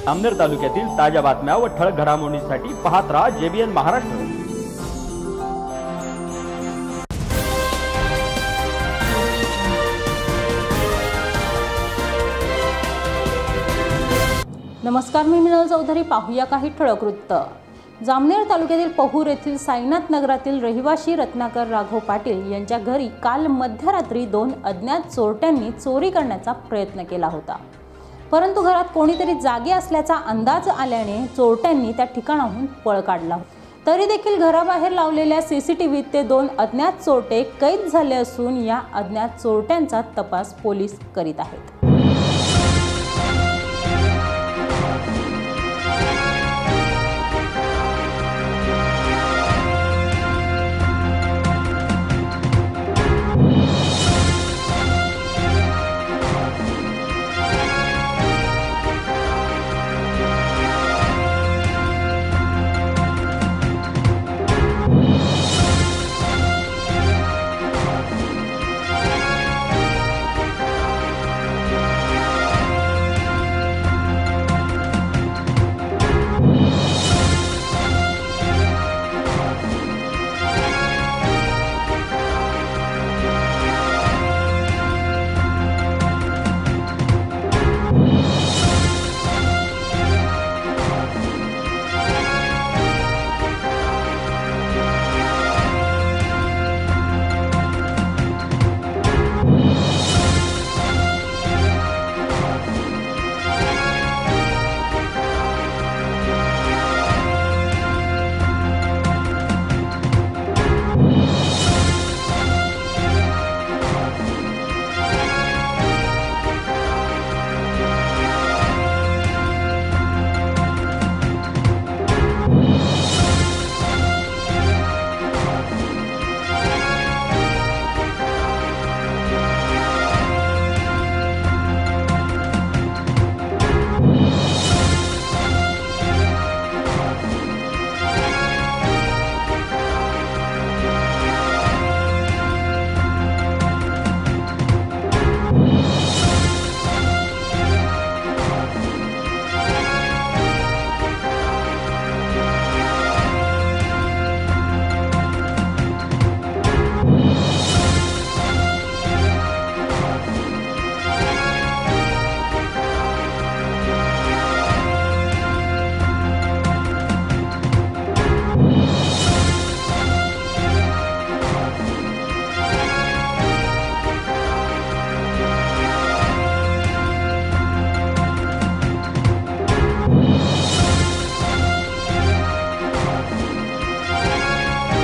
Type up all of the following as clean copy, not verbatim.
जामनेर तालुक्यातील ताज्या बातम्या व ठळक घडामोडींसाठी पाहत राहा JBN महाराष्ट्र। नमस्कार, मी मिनल चौधरी। पाहूया काही ठळक वृत्त। जामनेर तालुक्यातील पहूर येथील साईनाथ नगरातील रहिवासी रत्नाकर राघव पाटील यांच्या घरी काल मध्यरात्री 2 अज्ञात चोरट्यांनी चोरी करण्याचा प्रयत्न केला होता, परंतु घरात कोणीतरी जागे असल्याचा अंदाज आल्याने चोरट्यांनी त्या ठिकाणाहून पळ काढला। तरी देखील घराबाहेर लावलेल्या CCTVत ते 2 अज्ञात चोरटे कैद झाले असून या अज्ञात चोरट्यांचा तपास पोलीस करीत आहेत।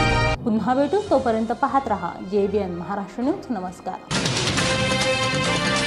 पुन्हा भेटू, तोपर्यंत पाहत रहा JBN महाराष्ट्र न्यूज। नमस्कार।